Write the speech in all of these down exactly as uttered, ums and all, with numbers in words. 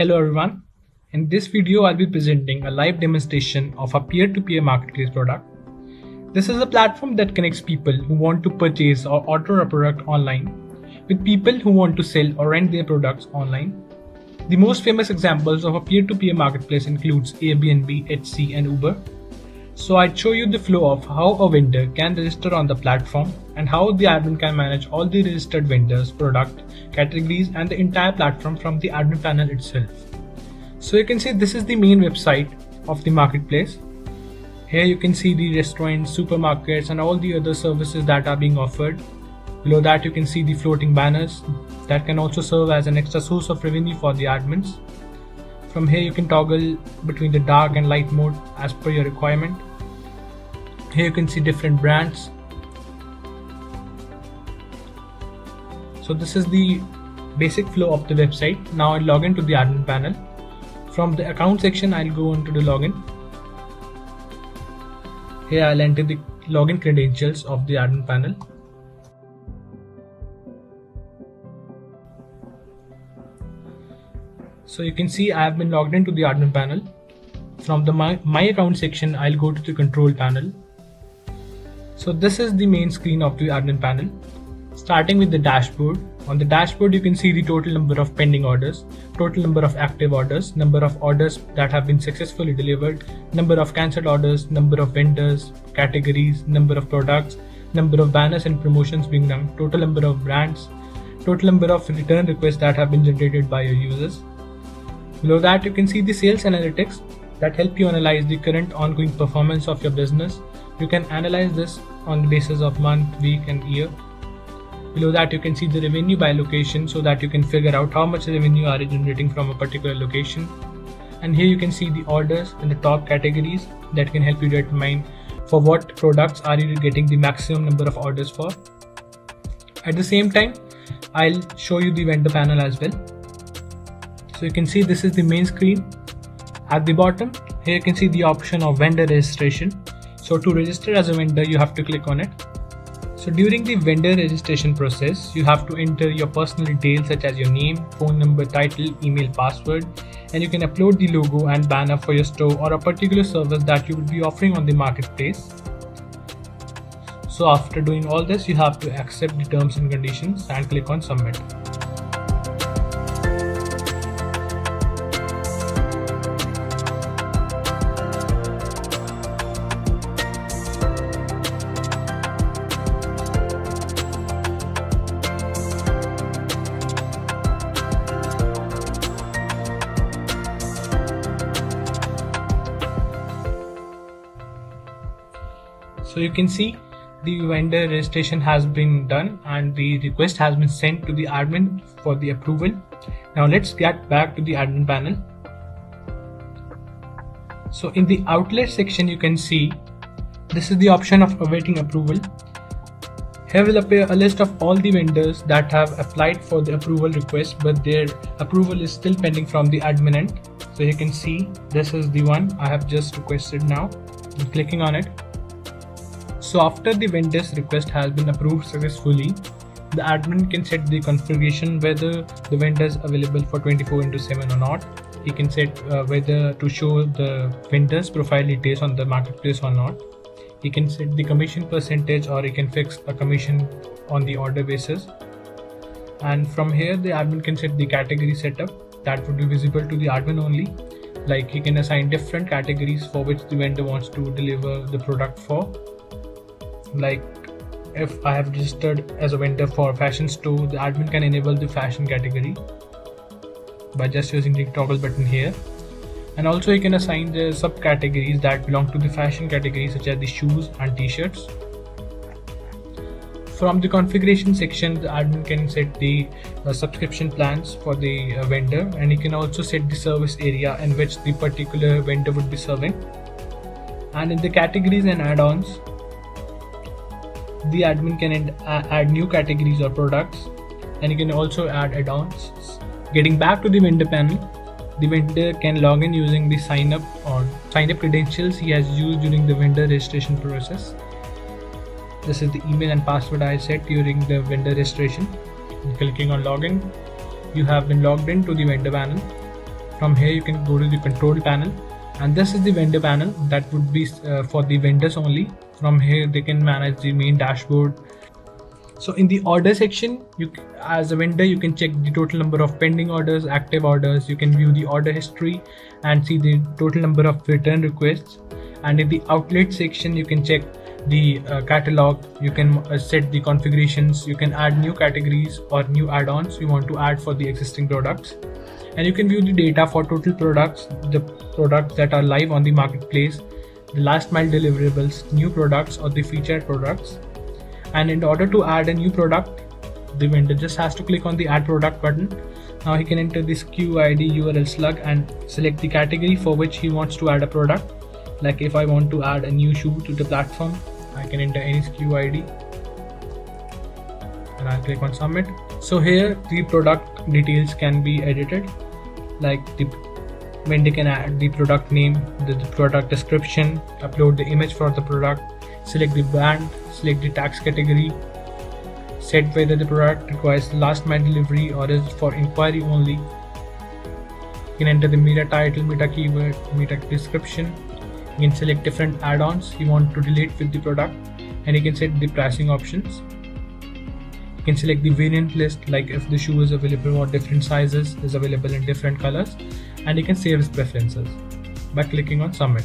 Hello everyone. In this video, I'll be presenting a live demonstration of a peer-to-peer marketplace product. This is a platform that connects people who want to purchase or order a product online with people who want to sell or rent their products online. The most famous examples of a peer-to-peer marketplace includes Airbnb, H C, and Uber. So I'd show you the flow of how a vendor can register on the platform and how the admin can manage all the registered vendors, product, categories, and the entire platform from the admin panel itself. So you can see this is the main website of the marketplace. Here you can see the restaurants, supermarkets, and all the other services that are being offered. Below that you can see the floating banners that can also serve as an extra source of revenue for the admins. From here you can toggle between the dark and light mode as per your requirement. Here you can see different brands. So this is the basic flow of the website. Now I'll log into the admin panel. From the account section, I'll go into the login. Here I'll enter the login credentials of the admin panel. So you can see I have been logged into the admin panel. From the my, my account section, I'll go to the control panel. So this is the main screen of the admin panel. Starting with the dashboard. On the dashboard, you can see the total number of pending orders, total number of active orders, number of orders that have been successfully delivered, number of cancelled orders, number of vendors, categories, number of products, number of banners and promotions being done, total number of brands, total number of return requests that have been generated by your users. Below that, you can see the sales analytics that help you analyze the current ongoing performance of your business. You can analyze this on the basis of month, week, and year. Below that, you can see the revenue by location so that you can figure out how much revenue are you generating from a particular location. And here you can see the orders and the top categories that can help you determine for what products are you getting the maximum number of orders for. At the same time, I'll show you the vendor panel as well. So you can see this is the main screen. At the bottom, here you can see the option of vendor registration. So to register as a vendor, you have to click on it. So during the vendor registration process, you have to enter your personal details such as your name, phone number, title, email, password, and you can upload the logo and banner for your store or a particular service that you will be offering on the marketplace. So after doing all this, you have to accept the terms and conditions and click on submit. So you can see the vendor registration has been done and the request has been sent to the admin for the approval. Now let's get back to the admin panel. So in the outlet section, you can see this is the option of awaiting approval. Here will appear a list of all the vendors that have applied for the approval request, but their approval is still pending from the admin end. So you can see this is the one I have just requested now. I'm clicking on it. So after the vendor's request has been approved successfully, the admin can set the configuration whether the vendor is available for twenty-four into seven or not. He can set uh, whether to show the vendor's profile details on the marketplace or not. He can set the commission percentage or he can fix a commission on the order basis. And from here, the admin can set the category setup that would be visible to the admin only. Like he can assign different categories for which the vendor wants to deliver the product for. Like if I have registered as a vendor for a fashion store, the admin can enable the fashion category by just using the toggle button here. And also you can assign the subcategories that belong to the fashion category such as the shoes and t-shirts. From the configuration section, the admin can set the uh, subscription plans for the uh, vendor, and he can also set the service area in which the particular vendor would be serving. And in the categories and add-ons, the admin can add new categories or products, and you can also add add-ons. Getting back to the vendor panel, the vendor can log in using the sign up or sign up credentials he has used during the vendor registration process. This is the email and password I set during the vendor registration. Clicking on login, you have been logged into the vendor panel. From here you can go to the control panel, and this is the vendor panel that would be uh, for the vendors only. From here they can manage the main dashboard. So in the order section, you as a vendor you can check the total number of pending orders, active orders. You can view the order history and see the total number of return requests. And in the outlet section you can check the uh, catalog. You can uh, set the configurations. You can add new categories or new add-ons you want to add for the existing products. And you can view the data for total products, the products that are live on the marketplace, the last mile deliverables, new products or the featured products. And in order to add a new product, the vendor just has to click on the add product button. Now he can enter this S K U I D U R L slug and select the category for which he wants to add a product. Like if I want to add a new shoe to the platform, I can enter any S K U I D and I'll click on submit. So here the product details can be edited, like the vendor can add the product name, the, the product description, upload the image for the product, select the brand, select the tax category, set whether the product requires last mile delivery or is for inquiry only. You can enter the meta title, meta keyword, meta description. You can select different add-ons you want to relate with the product, and you can set the pricing options. You can select the variant list, like if the shoe is available or different sizes is available in different colors, and you can save his preferences by clicking on submit.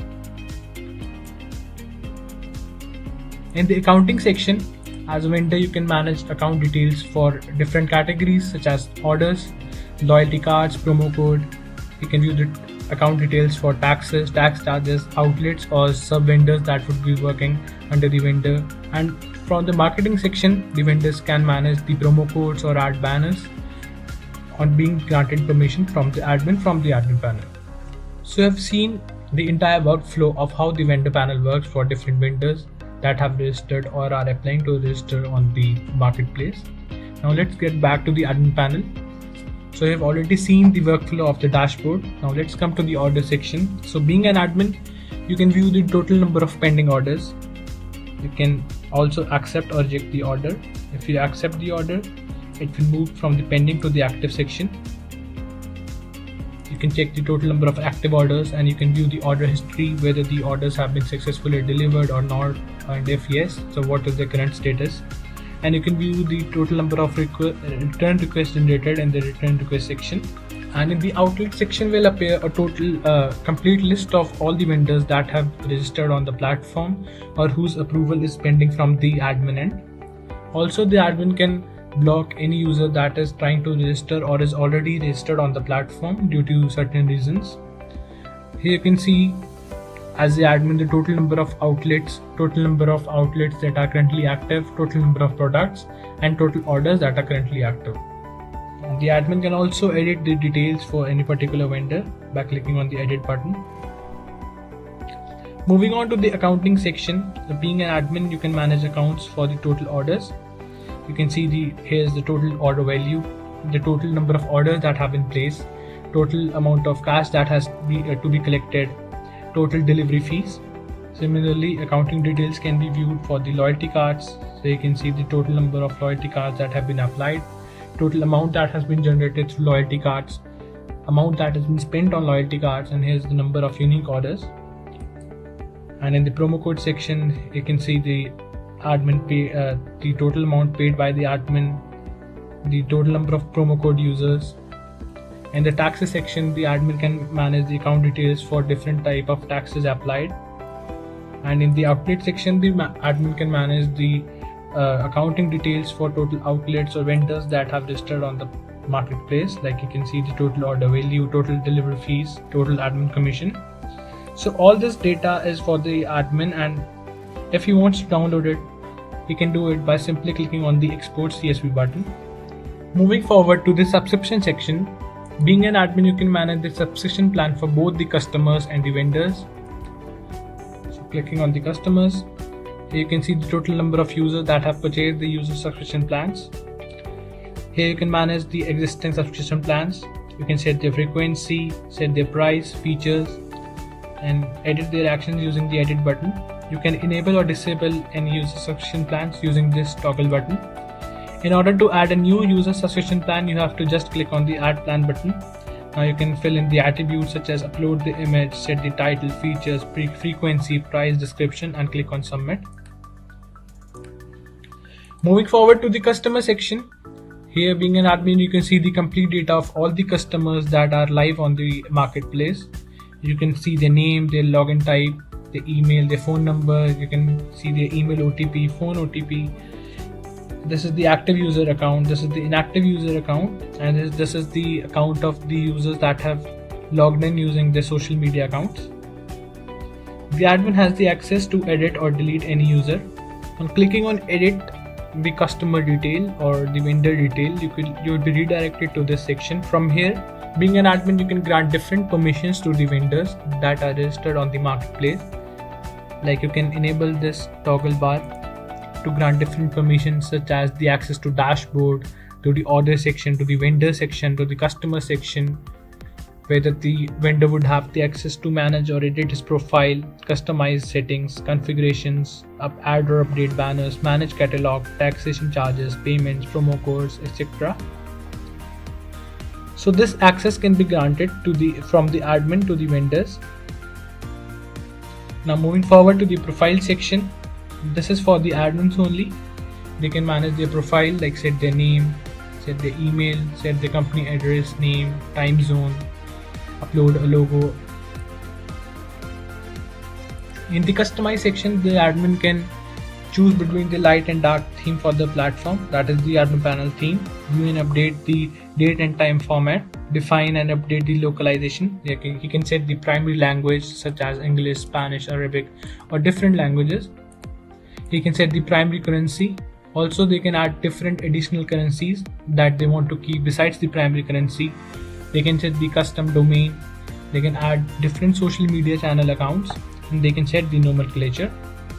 In the accounting section, as a vendor you can manage account details for different categories such as orders, loyalty cards, promo code. You can view the account details for taxes, tax charges, outlets or sub vendors that would be working under the vendor. And from the marketing section, the vendors can manage the promo codes or ad banners on being granted permission from the admin from the admin panel. So you have seen the entire workflow of how the vendor panel works for different vendors that have registered or are applying to register on the marketplace. Now let's get back to the admin panel. So you have already seen the workflow of the dashboard. Now let's come to the order section. So being an admin, you can view the total number of pending orders. You can also accept or reject the order. If you accept the order, it will move from the pending to the active section. You can check the total number of active orders, and you can view the order history, whether the orders have been successfully delivered or not, and if yes, so what is the current status. And you can view the total number of requ return requests generated in the return request section. And in the outlet section will appear a total uh, complete list of all the vendors that have registered on the platform or whose approval is pending from the admin end. Also, the admin can block any user that is trying to register or is already registered on the platform due to certain reasons. Here you can see as the admin the total number of outlets, total number of outlets that are currently active, total number of products, and total orders that are currently active. The admin can also edit the details for any particular vendor by clicking on the edit button. Moving on to the accounting section, being an admin you can manage accounts for the total orders. You can see the here's the total order value, the total number of orders that have been placed, total amount of cash that has be, uh, to be collected, total delivery fees. Similarly, accounting details can be viewed for the loyalty cards. So you can see the total number of loyalty cards that have been applied, total amount that has been generated through loyalty cards, amount that has been spent on loyalty cards, and here's the number of unique orders. And in the promo code section, you can see the admin pay, uh, the total amount paid by the admin, the total number of promo code users. In the taxes section, the admin can manage the account details for different type of taxes applied. And in the outlet section, the admin can manage the uh, accounting details for total outlets or vendors that have registered on the marketplace. Like you can see the total order value, total delivery fees, total admin commission. So all this data is for the admin, and if he wants to download it, he can do it by simply clicking on the export C S V button. Moving forward to the subscription section, being an admin you can manage the subscription plan for both the customers and the vendors. So clicking on the customers, here you can see the total number of users that have purchased the user subscription plans. Here you can manage the existing subscription plans. You can set their frequency, set their price, features, and edit their actions using the edit button. You can enable or disable any user subscription plans using this toggle button. In order to add a new user subscription plan, you have to just click on the add plan button. Now you can fill in the attributes such as upload the image, set the title, features, frequency, price, description, and click on submit. Moving forward to the customer section. Here, being an admin, you can see the complete data of all the customers that are live on the marketplace. You can see their name, their login type, their email, their phone number. You can see their email O T P, phone O T P. This is the active user account, this is the inactive user account, and this, this is the account of the users that have logged in using their social media accounts. The admin has the access to edit or delete any user. On clicking on edit the customer detail or the vendor detail, you could you would be redirected to this section. From here, being an admin, you can grant different permissions to the vendors that are registered on the marketplace. Like you can enable this toggle bar to grant different permissions such as the access to dashboard, to the order section, to the vendor section, to the customer section, whether the vendor would have the access to manage or edit his profile, customize settings, configurations, up, add or update banners, manage catalog, taxation charges, payments, promo codes, et cetera. So this access can be granted to the from the admin to the vendors. Now moving forward to the profile section. This is for the admins only. They can manage their profile, like set their name, set their email, set their company address, name, time zone, upload a logo. In the customize section, the admin can choose between the light and dark theme for the platform, that is the admin panel theme. View and update the date and time format, define and update the localization. He can set the primary language such as English, Spanish, Arabic, or different languages. He can set the primary currency. Also, they can add different additional currencies that they want to keep besides the primary currency. They can set the custom domain. They can add different social media channel accounts, and they can set the nomenclature.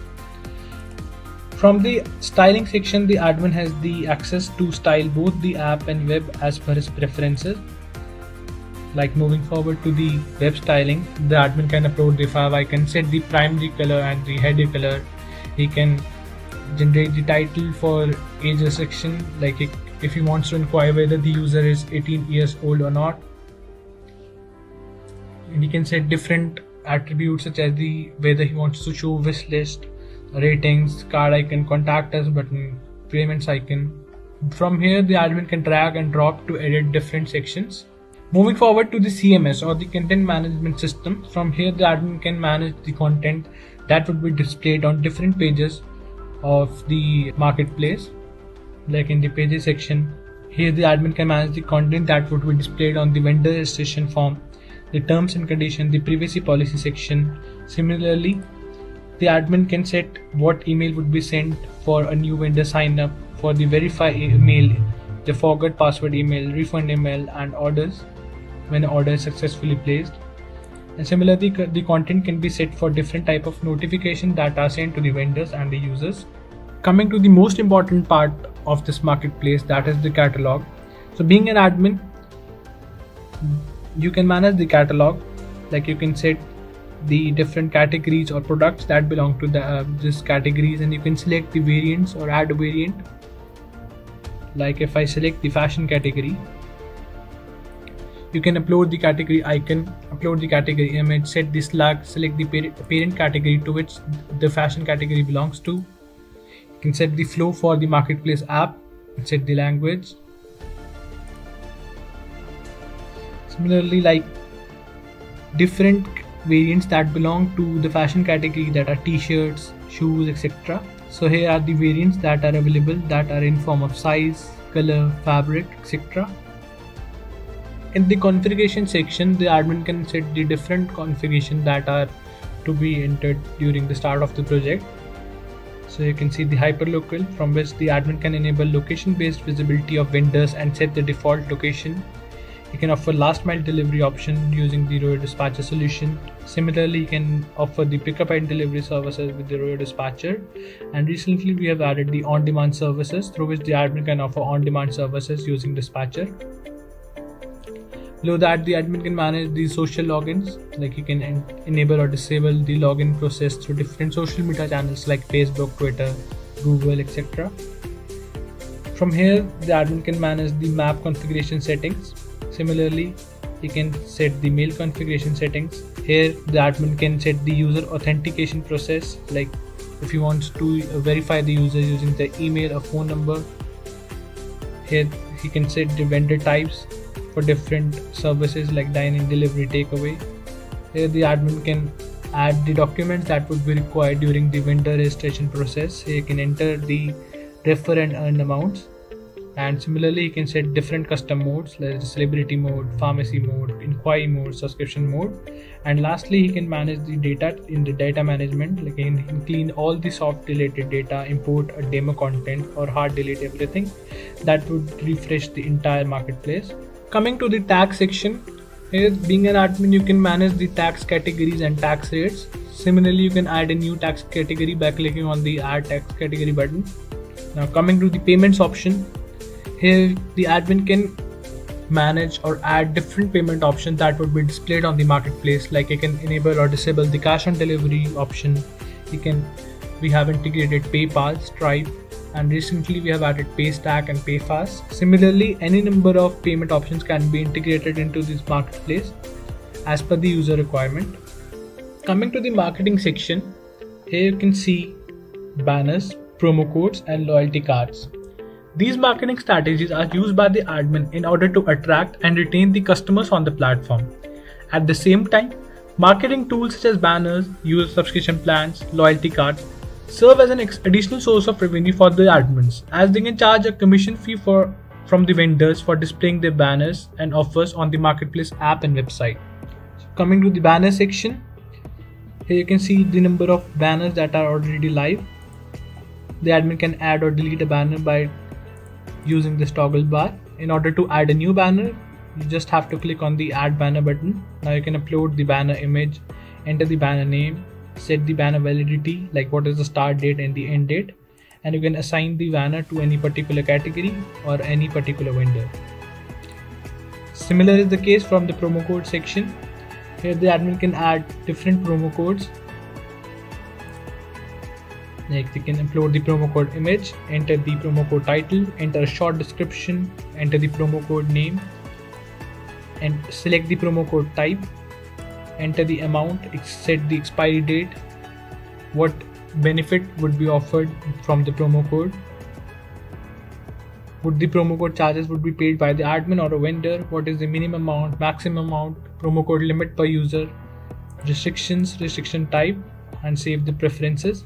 From the styling section, the admin has the access to style both the app and web as per his preferences. Like moving forward to the web styling, the admin can upload the five icons, set the primary color and the header color. He can generate the title for age section, like if he wants to inquire whether the user is eighteen years old or not. And he can set different attributes such as the whether he wants to show wish list, ratings, card icon, contact us button, payments icon. From here, the admin can drag and drop to edit different sections. Moving forward to the C M S or the content management system. From here, the admin can manage the content that would be displayed on different pages of the marketplace. Like in the pages section, here the admin can manage the content that would be displayed on the vendor registration form, the terms and conditions, the privacy policy section. Similarly, the admin can set what email would be sent for a new vendor sign up, for the verify email, the forgot password email, refund email, and orders when an order is successfully placed. And similarly, the content can be set for different type of notifications that are sent to the vendors and the users. Coming to the most important part of this marketplace, that is the catalog. So being an admin, you can manage the catalog. Like you can set the different categories or products that belong to the uh, this categories, and you can select the variants or add a variant. Like if I select the fashion category, you can upload the category icon, upload the category image, set the slug, select the parent category to which the fashion category belongs to. You can set the flow for the marketplace app and set the language. Similarly, like different variants that belong to the fashion category, that are t-shirts, shoes, et cetera. So here are the variants that are available, that are in form of size, color, fabric, et cetera. In the configuration section, the admin can set the different configurations that are to be entered during the start of the project. So you can see the hyperlocal, from which the admin can enable location-based visibility of vendors and set the default location. You can offer last mile delivery option using the Royo Dispatcher solution. Similarly, you can offer the pickup and delivery services with the Royo Dispatcher. And recently we have added the on-demand services, through which the admin can offer on-demand services using Dispatcher. Below that, the admin can manage the social logins, like you can en enable or disable the login process through different social media channels like Facebook, Twitter, Google, et cetera. From here, the admin can manage the map configuration settings. Similarly, he can set the mail configuration settings. Here the admin can set the user authentication process, like if he wants to verify the user using the email or phone number. Here he can set the vendor types for different services like dining, delivery, takeaway. Here the admin can add the documents that would be required during the vendor registration process. Here he can enter the refer and earn amounts, and similarly he can set different custom modes like celebrity mode, pharmacy mode, inquiry mode, subscription mode, and lastly he can manage the data in the data management. Like he can clean all the soft deleted data, import a demo content, or hard delete everything that would refresh the entire marketplace. Coming to the tax section, here being an admin you can manage the tax categories and tax rates. Similarly you can add a new tax category by clicking on the add tax category button. Now coming to the payments option, here the admin can manage or add different payment options that would be displayed on the marketplace. Like he can enable or disable the cash on delivery option. He can we have integrated PayPal, Stripe, and recently we have added PayStack and PayFast. Similarly, any number of payment options can be integrated into this marketplace as per the user requirement. Coming to the marketing section, here you can see banners, promo codes, and loyalty cards. These marketing strategies are used by the admin in order to attract and retain the customers on the platform. At the same time, marketing tools such as banners, user subscription plans, loyalty cards serve as an additional source of revenue for the admins, as they can charge a commission fee for from the vendors for displaying their banners and offers on the marketplace app and website. So coming to the banner section, here you can see the number of banners that are already live. The admin can add or delete a banner by using this toggle bar. In order to add a new banner, you just have to click on the add banner button. Now you can upload the banner image, enter the banner name, set the banner validity, like what is the start date and the end date, and you can assign the banner to any particular category or any particular vendor. Similar is the case from the promo code section. Here the admin can add different promo codes. Like they can upload the promo code image, enter the promo code title, enter a short description, enter the promo code name, and select the promo code type, enter the amount, set the expiry date, what benefit would be offered from the promo code, would the promo code charges would be paid by the admin or a vendor, what is the minimum amount, maximum amount, promo code limit per user, restrictions, restriction type, and save the preferences.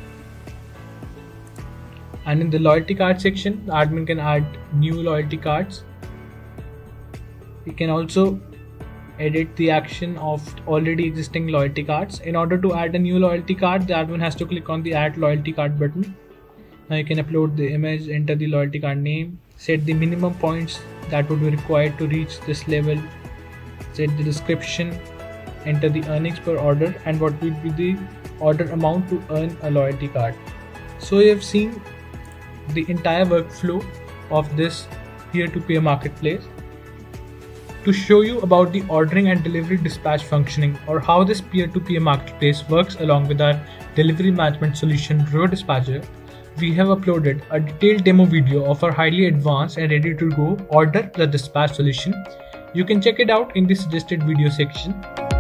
And in the loyalty card section, the admin can add new loyalty cards. You can also edit the action of already existing loyalty cards. In order to add a new loyalty card, the admin has to click on the add loyalty card button. Now you can upload the image, enter the loyalty card name, set the minimum points that would be required to reach this level, set the description, enter the earnings per order, and what would be the order amount to earn a loyalty card. So you have seen the entire workflow of this peer-to-peer marketplace. To show you about the ordering and delivery dispatch functioning, or how this peer-to-peer marketplace works along with our delivery management solution Row Dispatcher, we have uploaded a detailed demo video of our highly advanced and ready to go order the dispatch solution. You can check it out in the suggested video section.